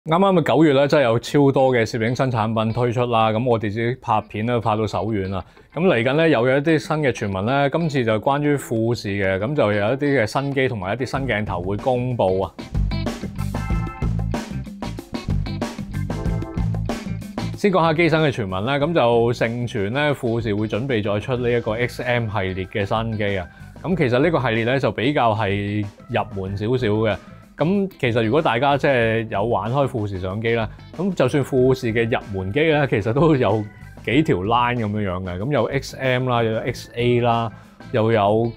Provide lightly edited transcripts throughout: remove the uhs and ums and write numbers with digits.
啱啱嘅9月咧，真係有超多嘅攝影新產品推出啦。咁我哋自己拍片咧拍到手軟啦。咁嚟緊咧又有一啲新嘅傳聞咧，今次就關於富士嘅，咁就有一啲嘅新機同埋一啲新鏡頭會公布啊。先講下機身嘅傳聞啦，咁就盛傳咧富士會準備再出呢一個 XM 系列嘅新機啊。咁其實呢個系列咧就比較係入門少少嘅。咁其實如果大家即係有玩開富士相機啦，咁就算富士嘅入門機咧，其實都有幾條 line 咁樣嘅，咁有 XM 啦，又有 XA 啦，又有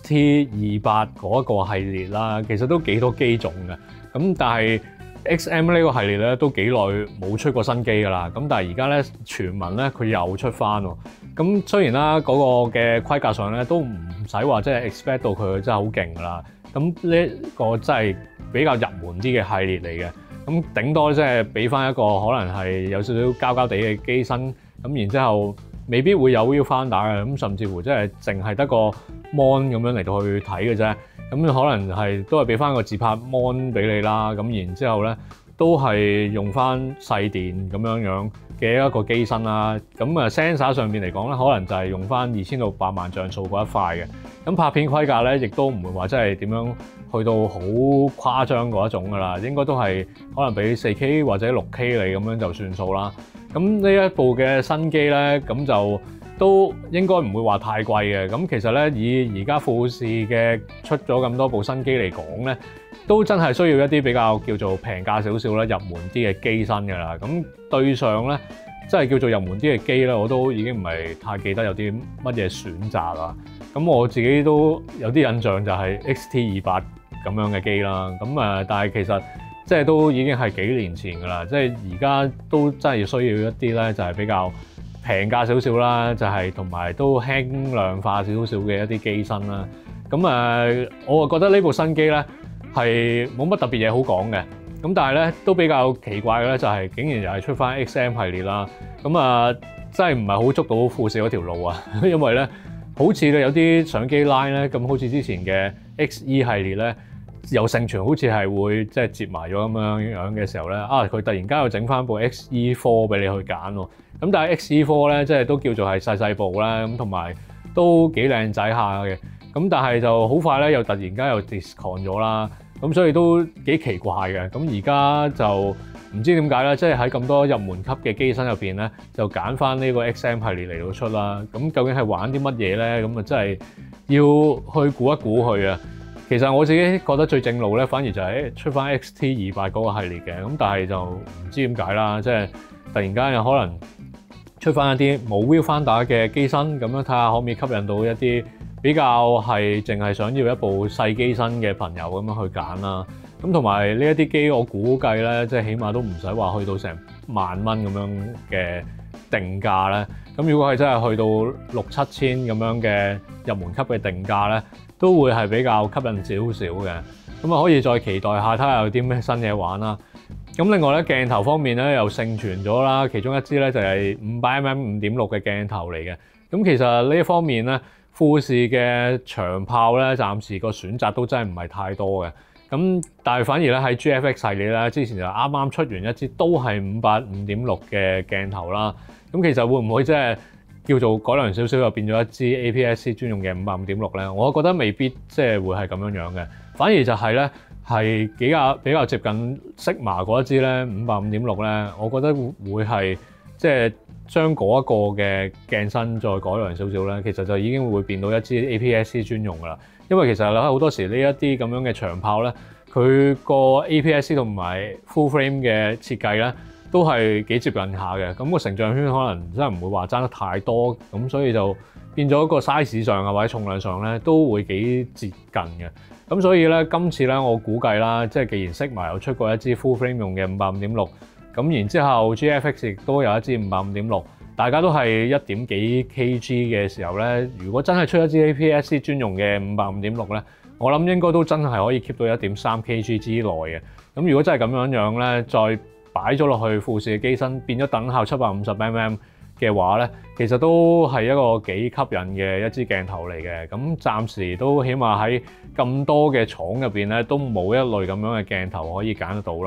XT28嗰一個系列啦，其實都幾多機種嘅。咁但係 XM 呢個系列咧都幾耐冇出過新機㗎啦。咁但係而家咧傳聞咧佢又出翻喎。咁雖然啦嗰個嘅規格上咧都唔使話即係 expect 到佢真係好勁㗎啦。咁呢個真係比較入門啲嘅系列嚟嘅，咁頂多即係俾翻一個可能係有少少膠膠地嘅機身，咁然之後未必會有 viewfinder嘅，咁甚至乎即係淨係得個 mon 咁樣嚟到去睇嘅啫，咁可能係都係俾翻個自拍 mon 俾你啦，咁然之後咧都係用翻細電咁樣嘅一個機身啦，咁啊 sensor 上邊嚟講咧，可能就係用翻2000到8萬像素嗰一塊嘅，咁拍片規格咧亦都唔會話真係點樣去到好誇張嗰一種噶啦，應該都係可能俾 4K 或者6K 你咁樣就算數啦。咁呢一部嘅新機咧，咁就都應該唔會話太貴嘅。咁其實咧，以而家富士嘅出咗咁多部新機嚟講咧，都真係需要一啲比較叫做平價少少啦、入門啲嘅機身㗎啦。咁對上咧，即係叫做入門啲嘅機咧，我都已經唔係太記得有啲乜嘢選擇啦。咁我自己都有啲印象就係 XT28咁樣嘅機啦。咁但係其實即係都已經係幾年前㗎啦。即係而家都真係需要一啲咧，就係比較平價少少啦，就係同埋都輕量化少少嘅一啲機身啦。咁我覺得呢部新機咧係冇乜特別嘢好講嘅。咁但係咧都比較奇怪嘅咧，就係竟然又係出翻 XM 系列啦。真係唔係好捉到富士嗰條路啊，因為咧好似咧有啲相機 line 咧，咁好似之前嘅 XE 系列咧，有盛傳好似係會即係接埋咗咁樣嘅時候咧，佢突然間又整翻部 XE4 俾你去揀喎。咁但係 XE4 咧，即係都叫做係細部啦，咁同埋都幾靚仔下嘅。咁但係就好快咧，又突然間又 discount 咗啦。咁所以都幾奇怪嘅。咁而家就唔知點解咧，即係喺咁多入門級嘅機身入邊咧，就揀翻呢個 XM 系列嚟到出啦。咁究竟係玩啲乜嘢咧？咁真係要去估一估佢啊！其實我自己覺得最正路咧，反而就係出翻 XT28嗰個系列嘅。咁但係就唔知點解啦，即係突然間有可能出翻一啲冇 viewfinder嘅機身，咁樣睇下可唔可以吸引到一啲比較係淨係想要一部細機身嘅朋友咁樣去揀啦。咁同埋呢一啲機，我估計咧，即係起碼都唔使話去到成萬蚊咁樣嘅定價咧。咁如果係真係去到6-7千咁樣嘅入門級嘅定價咧，都會係比較吸引少少嘅。咁可以再期待下睇下有啲咩新嘢玩啦。咁另外咧，鏡頭方面咧又盛傳咗啦，其中一支咧就係500mm 5.6嘅鏡頭嚟嘅。咁其實呢一方面咧，富士嘅長炮咧，暫時個選擇都真係唔係太多嘅。咁但係反而咧喺 GFX 系列咧，之前就啱啱出完一支都係500 5.6嘅鏡頭啦。咁其實會唔會即係叫做改良少少又變咗一支 APS-C 專用嘅500 5.6咧？我覺得未必即係會係咁樣嘅，反而就係咧係比較接近 Sigma 嗰一支咧500 5.6咧，我覺得會係即係將嗰一個嘅鏡身再改良少少咧，其實就已經會變到一支 APS-C 專用噶啦。因為其實咧好多時呢一啲咁樣嘅長炮咧，佢個 APS-C 同埋 Full Frame 嘅設計咧都係幾接近下嘅。咁個成像圈可能真係唔會話爭得太多，咁所以就變咗個 size 上啊或者重量上咧都會幾接近嘅。咁所以咧今次咧我估計啦，即係既然 Sigma 有出過一支 Full Frame 用嘅500 5.6，咁然之後 GFX 亦都有一支500 5.6。大家都係1點幾 kg 嘅時候咧，如果真係出一支 APS-C 專用嘅500 5.6咧，我諗應該都真係可以 keep 到1.3 kg 之內嘅。咁如果真係咁樣咧，再擺咗落去富士嘅機身，變咗等效750mm嘅話咧，其實都係一個幾吸引嘅一支鏡頭嚟嘅。咁暫時都起碼喺咁多嘅廠入邊咧，都冇一類咁樣嘅鏡頭可以揀得到啦。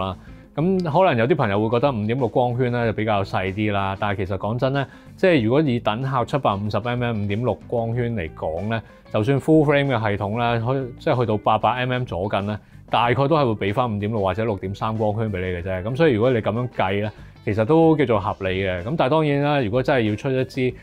咁可能有啲朋友會覺得 5.6 光圈咧就比較細啲啦，但係其實講真咧，即係如果以等效750mm 5.6 光圈嚟講咧，就算 full frame 嘅系統咧，即係去到800mm 左近咧，大概都係會俾翻 5.6 或者 6.3 光圈俾你嘅啫。咁所以如果你咁樣計咧，其實都叫做合理嘅。咁但係當然啦，如果真係要出一支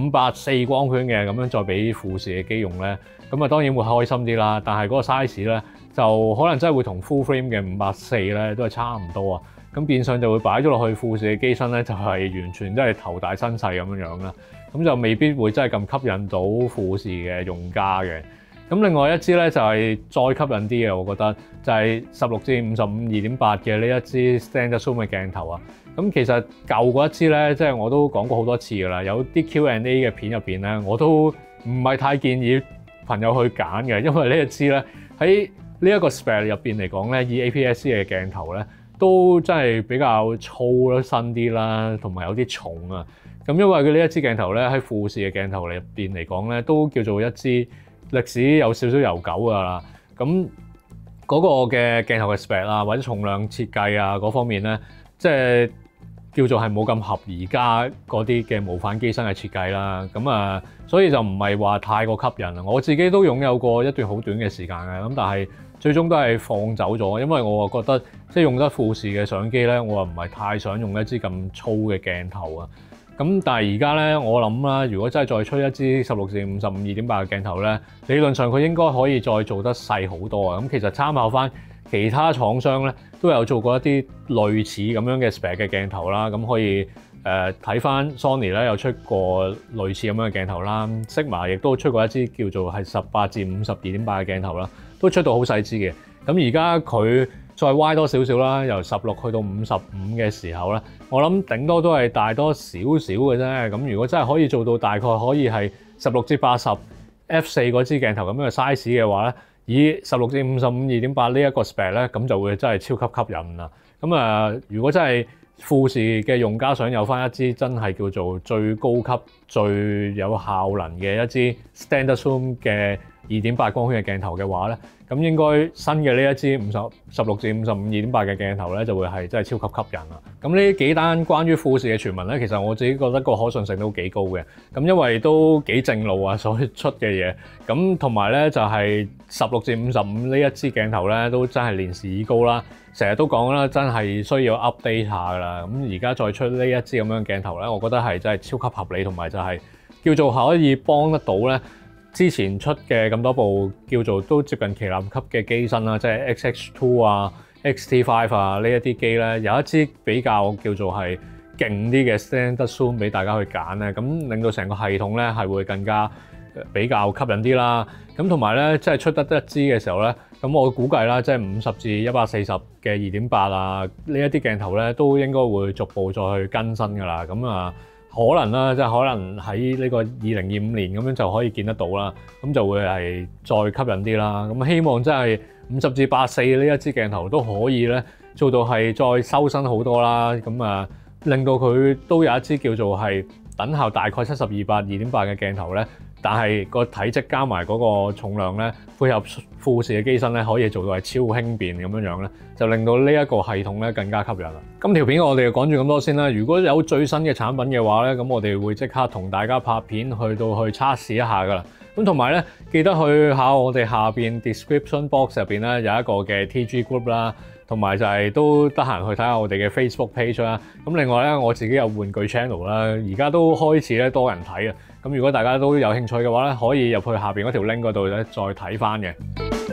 540光圈嘅咁樣再俾富士嘅機用咧，咁啊當然會開心啲啦。但係嗰個 size 咧就可能真係會同 full frame 嘅540咧都係差唔多啊。咁變相就會擺咗落去富士嘅機身咧，就係完全真係頭大身細咁樣樣啦。咁就未必會真係咁吸引到富士嘅用家嘅。咁另外一支咧就係再吸引啲嘅，我覺得就係16至55 2.8嘅呢一支 standard zoom 嘅鏡頭啊。咁其實舊嗰一支咧，即係我都講過好多次㗎啦。有啲 Q&A 嘅片入邊咧，我都唔係太建議朋友去揀嘅，因為呢一支咧喺呢一個 spec 入邊嚟講咧，以 APS-C 嘅鏡頭咧都真係比較粗啦、身啲啦，同埋有啲重啊。咁因為佢呢一支鏡頭咧喺富士嘅鏡頭入邊嚟講咧，都叫做一支歷史有少少悠久㗎啦。咁嗰個嘅鏡頭嘅 spec 啊，或者重量設計啊嗰方面咧，即係叫做係冇咁合而家嗰啲嘅無反機身嘅設計啦。咁啊，所以就唔係話太過吸引啊。我自己都擁有過一段好短嘅時間嘅，咁但係最終都係放走咗，因為我覺得即係用得富士嘅相機咧，我又唔係太想用一支咁粗嘅鏡頭啊。咁但係而家咧，我諗啦，如果真係再出一支16至55 2.8嘅鏡頭咧，理論上佢應該可以再做得細好多啊！咁其實參考翻其他廠商咧，都有做過一啲類似咁樣嘅 spec 嘅鏡頭啦。咁可以睇翻 Sony 咧有出過類似咁樣嘅鏡頭啦，Sigma 亦都出過一支叫做係18至50 2.8嘅鏡頭啦，都出到好細支嘅。咁而家佢再歪多少少啦，由16去到55嘅時候咧，我諗頂多都係大多少少嘅啫。咁如果真係可以做到大概可以係16至80 F4 嗰支鏡頭咁樣嘅 size 嘅話咧，以16至55 2.8呢一個 spec 咧，咁就會真係超級吸引啦。咁如果真係富士嘅用家想有翻一支真係叫做最高級、最有效能嘅一支 standard zoom 嘅2.8 光圈嘅鏡頭嘅話咧，咁應該新嘅呢一支16至55 2.8嘅鏡頭咧，就會係真係超級吸引啦。咁呢幾單關於富士嘅傳聞咧，其實我自己覺得個可信性都幾高嘅。咁因為都幾正路啊，所以出嘅嘢。咁同埋咧就係16至55呢一支鏡頭咧，都真係年事已高啦。成日都講啦，真係需要 update 下噶啦。咁而家再出呢一支咁樣嘅鏡頭咧，我覺得係真係超級合理，同埋就係叫做可以幫得到咧。之前出嘅咁多部叫做都接近旗艦級嘅機身啦，即係 XX2 啊、XT5 啊呢一啲機咧，有一支比較叫做係勁啲嘅 standard zoom 俾大家去揀咧，咁令到成個系統咧係會更加比較吸引啲啦。咁同埋咧，即係出得一支嘅時候咧，咁我估計啦，即係50至140嘅 2.8啊呢一啲鏡頭咧，都應該會逐步再去更新噶啦。咁可能啦，即係可能喺呢個2025年咁樣就可以見得到啦，咁就會係再吸引啲啦。咁希望真係50至84呢一支鏡頭都可以咧做到係再修身好多啦。咁令到佢都有一支叫做係等效大概72-8 2.8嘅鏡頭咧，但係個體積加埋嗰個重量咧，配合富士嘅機身咧，可以做到係超輕便咁樣咧，就令到呢一個系統咧更加吸引啦。咁條片我哋就講住咁多先啦。如果有最新嘅產品嘅話咧，咁我哋會即刻同大家拍片去到去測試一下噶啦。咁同埋咧，記得去下我哋下邊 description box 入邊咧有一個嘅 TG group 啦，同埋就係都得閒去睇下我哋嘅 Facebook page 啦。咁另外咧，我自己有玩具 channel 啦，而家都開始咧多人睇啊。咁如果大家都有興趣嘅話咧，可以入去下邊嗰條 link 嗰度咧再睇翻嘅。